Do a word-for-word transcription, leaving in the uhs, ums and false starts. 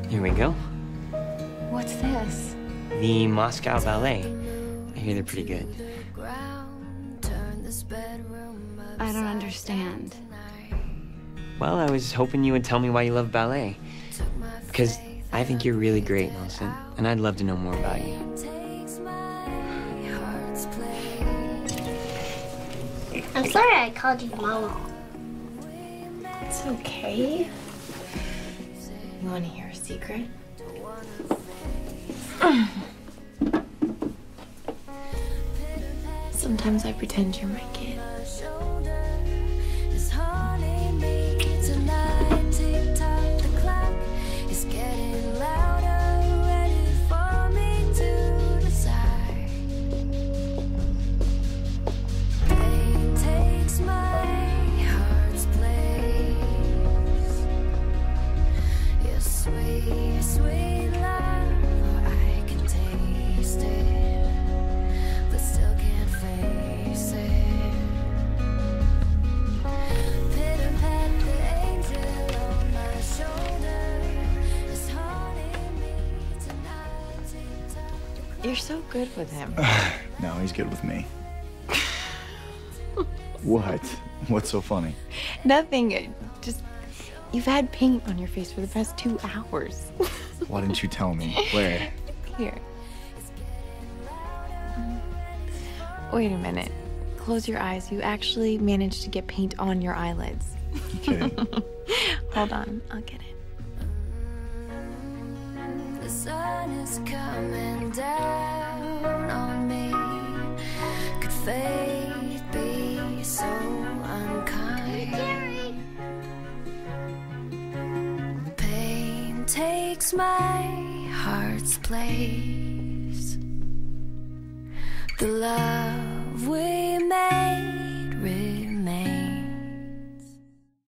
Here we go. What's this? The Moscow Ballet. I hear they're pretty good. I don't understand. Well, I was hoping you would tell me why you love ballet. Because I think you're really great, Nelson, and I'd love to know more about you. I'm sorry I called you Mama. It's okay. You want to hear a secret? Sometimes I pretend you're my kid. You're so good with him. No, he's good with me. What? What's so funny? Nothing. Just, you've had paint on your face for the past two hours. Why didn't you tell me? Where? Here. Wait a minute. Close your eyes. You actually managed to get paint on your eyelids. You kidding? Hold on. I'll get it. The sun is coming down on me. Could fate be so unkind? Pain takes my heart's place. The love we